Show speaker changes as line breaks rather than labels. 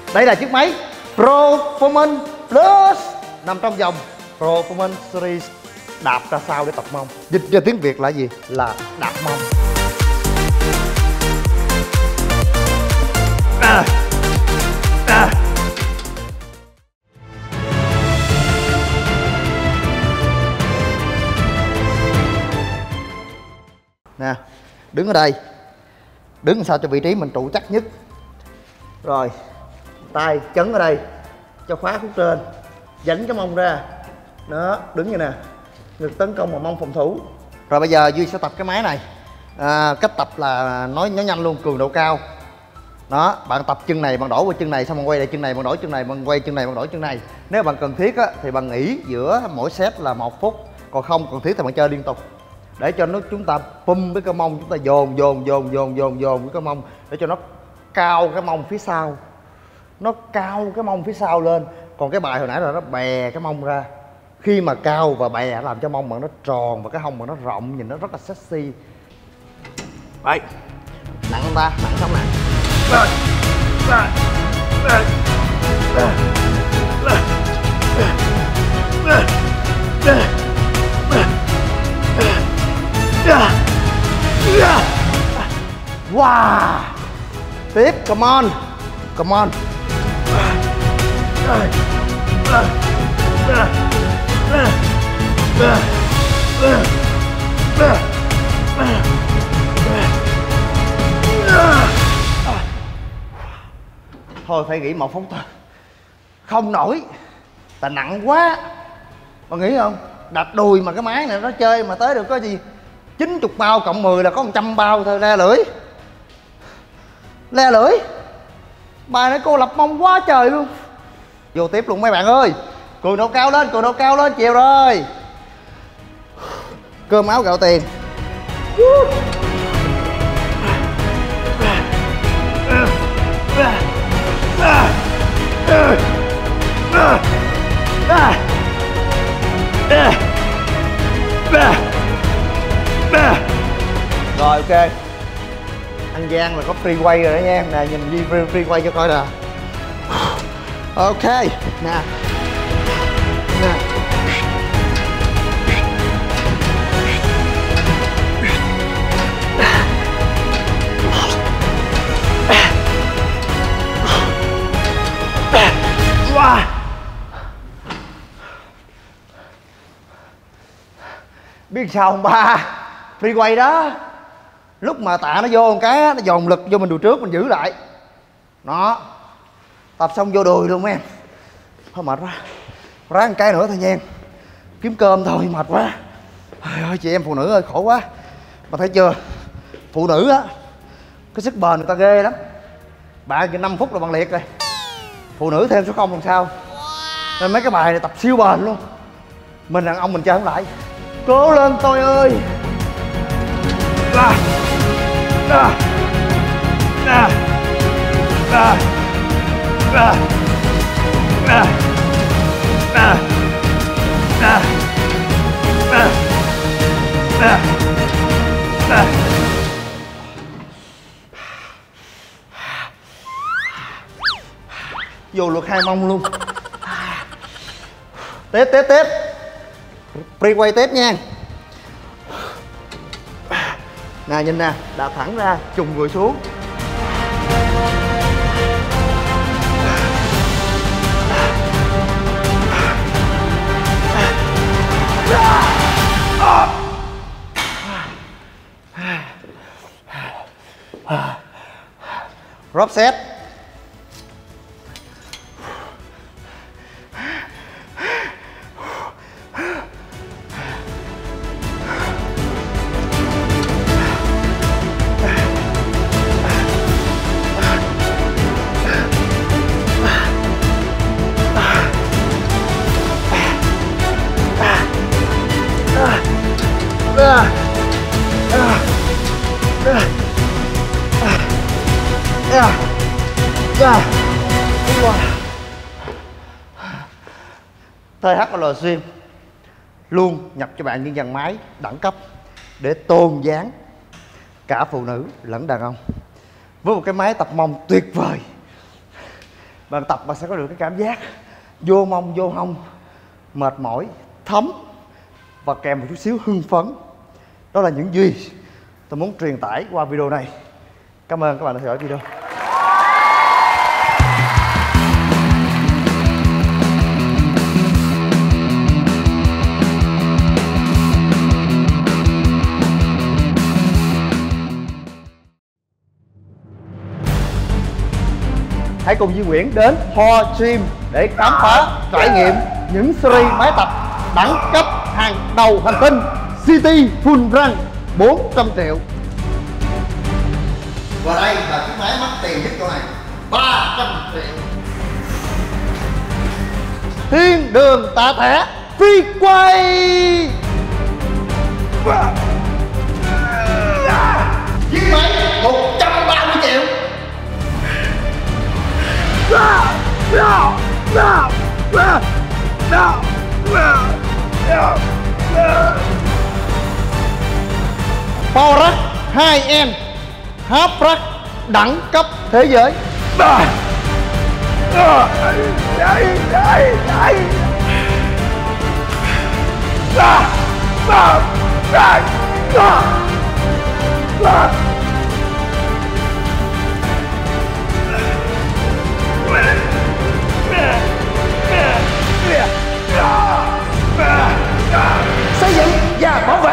Đây là chiếc máy Performance Plus nằm trong dòng Performance Series. Đạp ra sao để tập mông? Dịch ra tiếng Việt là gì? Là đạp mông. Nè, đứng ở đây, đứng sao cho vị trí mình trụ chắc nhất. Rồi, tay chấn ở đây cho khóa khúc trên, dánh cái mông ra. Đó, đứng như nè, ngực tấn công mà mông phòng thủ. Rồi bây giờ Duy sẽ tập cái máy này. Cách tập là nói nhanh luôn, cường độ cao. Đó, bạn tập chân này, bạn đổ qua chân này, xong bạn quay lại chân này, bạn đổi chân này, bạn quay chân này, bạn đổi chân này. Nếu bạn cần thiết á, thì bạn nghỉ giữa mỗi set là 1 phút. Còn không cần thiết thì bạn chơi liên tục. Để cho nó chúng ta pump với cái mông, chúng ta dồn với cái mông để cho nó cao cái mông phía sau. Nó cao cái mông phía sau lên. Còn cái bài hồi nãy là nó bè cái mông ra. Khi mà cao và bè làm cho mông bạn nó tròn và cái hông bạn nó rộng, nhìn nó rất là sexy. Đây, nặng không ta? Nặng xong nè. Wow. Tiếp, come on. Come on. Thôi phải nghỉ 1 phút thôi. Không nổi. Tại nặng quá. Mà nghĩ không? Đạp đùi mà cái máy này nó chơi mà tới được có gì 90 bao cộng 10 là có 100 bao thôi, le lưỡi. Le lưỡi. Bài này cô lập mông quá trời luôn. Vô tiếp luôn mấy bạn ơi. Cường độ cao lên, cường độ cao lên, chiều rồi. Cơm áo gạo tiền. Rồi ok. Anh Giang là có free quay rồi đó nha. Nè nhìn Duy free quay cho coi nè. Ok. Nè. Nè. Wow. Biết sao không ba? Free quay đó. Lúc mà tạ nó vô một cái nó dồn lực vô mình đùi trước, mình giữ lại. Đó. Tập xong vô đùi luôn em. Thôi mệt quá. Ráng một cái nữa thôi nha. Kiếm cơm thôi, mệt quá. Trời ơi, chị em phụ nữ ơi, khổ quá. Mà thấy chưa? Phụ nữ á, cái sức bền người ta ghê lắm. Bạn 5 phút là bạn liệt rồi. Phụ nữ thêm số 0 làm sao. Nên mấy cái bài này tập siêu bền luôn. Mình đàn ông mình chơi không lại. Cố lên tôi ơi. Vô lượt 2 mông luôn. Tiếp. Free quay tiếp nha. Nè nhìn nè, đạp thẳng ra, trùng người xuống. Drop set. THL Gym luôn nhập cho bạn những dàn máy đẳng cấp để tôn dáng cả phụ nữ lẫn đàn ông với một cái máy tập mông tuyệt vời. Bạn tập bạn sẽ có được cái cảm giác vô mông vô hông, mệt mỏi, thấm và kèm một chút xíu hưng phấn. Đó là những gì tôi muốn truyền tải qua video này. Cảm ơn các bạn đã theo dõi video. Hãy cùng Duy Nguyễn đến Thor Gym để khám phá, trải nghiệm những series máy tập đẳng cấp hàng đầu hành tinh. City Full Run 400 triệu. Và đây là chiếc máy mắc tiền nhất chỗ này, 300 triệu. Thiên đường tạ thẻ phi quay. Chiếc máy 130 triệu. Power Rack 2M Half Rack đẳng cấp thế giới. Xây dựng và bảo vệ